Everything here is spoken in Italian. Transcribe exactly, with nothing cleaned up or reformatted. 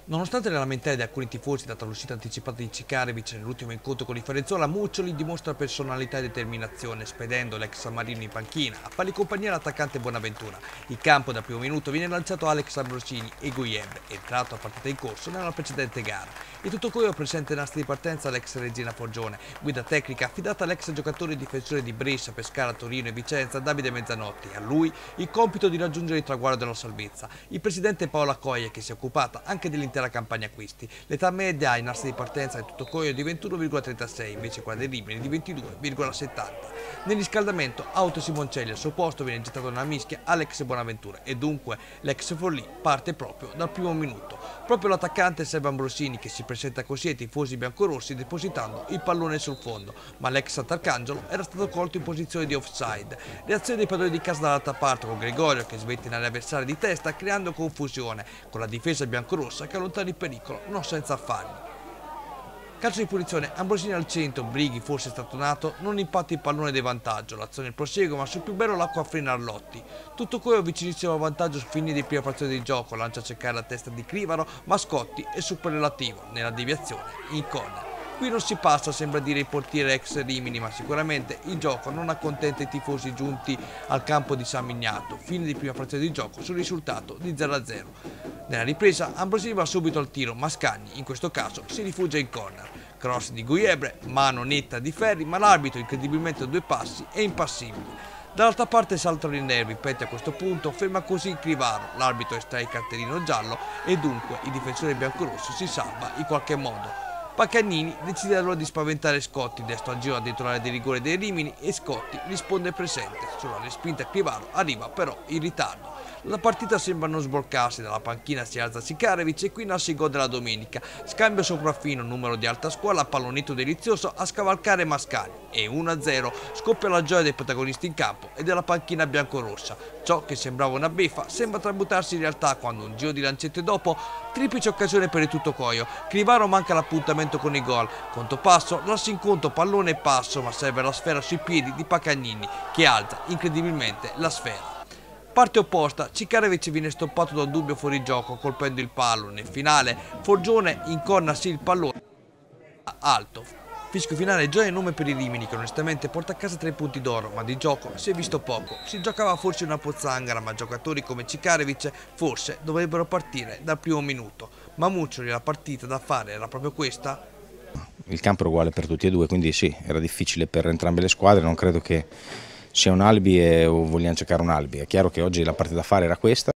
Nonostante le lamentele di alcuni tifosi data l'uscita anticipata di Cikarevic nell'ultimo incontro con il Fiorenzuola, Muccioli dimostra personalità e determinazione, spedendo l'ex Sammarino in panchina a fargli compagnia l'attaccante Bonaventura. Il campo dal primo minuto viene lanciato Alex Ambrosini e Guillebre, entrato a partita in corso nella precedente gara. Il tutto coio presente in asta di partenza l'ex Regina Forgione, guida tecnica affidata all'ex giocatore e difensore di Brescia, Pescara, Torino e Vicenza, Davide Mezzanotti. A lui il compito di raggiungere il traguardo della salvezza. Il presidente Paolo Accoia, che si è occupata anche dell'intera campagna acquisti. L'età media in asta di partenza del tutto coio è di ventuno virgola trentasei, invece quella dei Rimini di ventidue virgola settanta. Nel riscaldamento, Auto Simoncelli al suo posto viene gettato nella mischia Alex Bonaventura e dunque l'ex Forlì parte proprio dal primo minuto. Proprio l'attaccante Seba Ambrosini che si presenta così ai tifosi biancorossi depositando il pallone sul fondo, ma l'ex Sant'Arcangelo era stato colto in posizione di offside. Reazione dei padroni di casa dall'altra parte con Gregorio che svetta in area avversaria di testa creando confusione, con la difesa biancorossa che allontana il pericolo non senza affanni. Calcio di punizione, Ambrosini al centro, Brighi forse statonato, non impatta il pallone di vantaggio, l'azione prosegue ma sul più bello l'acqua frena Arlotti. Tutto coio vicinissimo al vantaggio su fine di prima frazione di gioco, lancia a cercare la testa di Crivaro, ma Scotti è superlativo nella deviazione in corner. Qui non si passa, sembra dire il portiere ex Rimini, ma sicuramente il gioco non accontenta i tifosi giunti al campo di San Miniato. Fine di prima frazione di gioco sul risultato di zero a zero. Nella ripresa Ambrosini va subito al tiro, ma Scagni in questo caso si rifugia in corner. Cross di Guillebre, mano netta di Ferri, ma l'arbitro incredibilmente a due passi è impassibile. Dall'altra parte saltano i nervi, Petti a questo punto ferma così il Crivaro, l'arbitro estrae il cartellino giallo e dunque il difensore biancorosso si salva in qualche modo. Pacagnini decide allora di spaventare Scotti, destro al giro dentro l'area di rigore dei Rimini e Scotti risponde presente. Sulla respinta Crivaro arriva però in ritardo. La partita sembra non sbloccarsi, dalla panchina si alza Cikarevic e qui nasce il gol della domenica. Scambio sopraffino, numero di alta scuola, pallonetto delizioso a scavalcare Mascali e uno a zero. Scoppia la gioia dei protagonisti in campo e della panchina biancorossa. Ciò che sembrava una beffa sembra tramutarsi in realtà quando un giro di lancette dopo, triplice occasione per il tutto coio. Crivaro manca l'appuntamento con il gol. Conto passo, lascia in conto pallone e passo, ma serve la sfera sui piedi di Pacagnini che alza incredibilmente la sfera. Parte opposta, Cikarevic viene stoppato da un dubbio fuorigioco colpendo il palo. Nel finale, Forgione incorna sì il pallone alto. Fischio finale gioia e nome per i Rimini che onestamente porta a casa tre punti d'oro, ma di gioco si è visto poco. Si giocava forse una pozzanghera, ma giocatori come Cikarevic forse dovrebbero partire dal primo minuto. Ma Muccioli la partita da fare era proprio questa? Il campo era uguale per tutti e due, quindi sì, era difficile per entrambe le squadre, non credo che sia un alibi e o vogliamo cercare un alibi. È chiaro che oggi la partita da fare era questa.